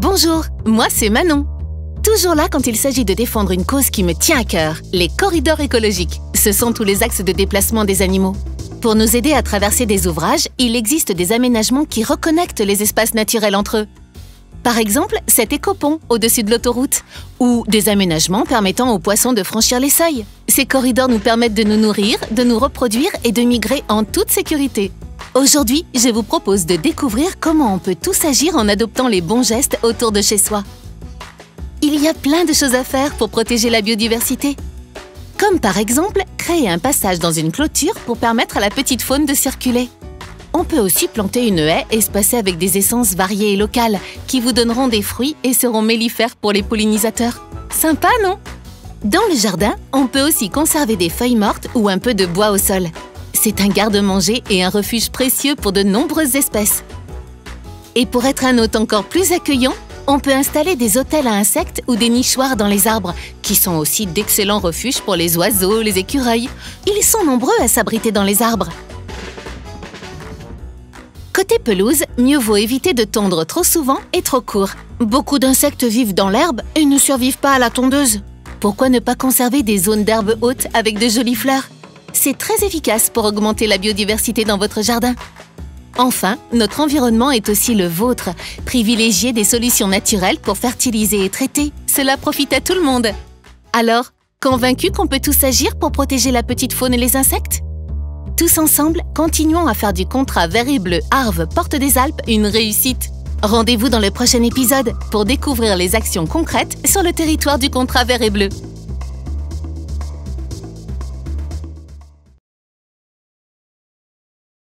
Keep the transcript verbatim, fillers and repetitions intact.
Bonjour, moi c'est Manon. Toujours là quand il s'agit de défendre une cause qui me tient à cœur, les corridors écologiques. Ce sont tous les axes de déplacement des animaux. Pour nous aider à traverser des ouvrages, il existe des aménagements qui reconnectent les espaces naturels entre eux. Par exemple, cet écopont au-dessus de l'autoroute, ou des aménagements permettant aux poissons de franchir les seuils. Ces corridors nous permettent de nous nourrir, de nous reproduire et de migrer en toute sécurité. Aujourd'hui, je vous propose de découvrir comment on peut tous agir en adoptant les bons gestes autour de chez soi. Il y a plein de choses à faire pour protéger la biodiversité. Comme par exemple, créer un passage dans une clôture pour permettre à la petite faune de circuler. On peut aussi planter une haie espacée avec des essences variées et locales qui vous donneront des fruits et seront mellifères pour les pollinisateurs. Sympa, non? Dans le jardin, on peut aussi conserver des feuilles mortes ou un peu de bois au sol. C'est un garde-manger et un refuge précieux pour de nombreuses espèces. Et pour être un hôte encore plus accueillant, on peut installer des hôtels à insectes ou des nichoirs dans les arbres, qui sont aussi d'excellents refuges pour les oiseaux, les écureuils. Ils sont nombreux à s'abriter dans les arbres. Côté pelouse, mieux vaut éviter de tondre trop souvent et trop court. Beaucoup d'insectes vivent dans l'herbe et ne survivent pas à la tondeuse. Pourquoi ne pas conserver des zones d'herbe haute avec de jolies fleurs? C'est très efficace pour augmenter la biodiversité dans votre jardin. Enfin, notre environnement est aussi le vôtre. Privilégiez des solutions naturelles pour fertiliser et traiter. Cela profite à tout le monde. Alors, convaincus qu'on peut tous agir pour protéger la petite faune et les insectes? Tous ensemble, continuons à faire du contrat vert et bleu Arves Porte des Alpes une réussite. Rendez-vous dans le prochain épisode pour découvrir les actions concrètes sur le territoire du contrat vert et bleu.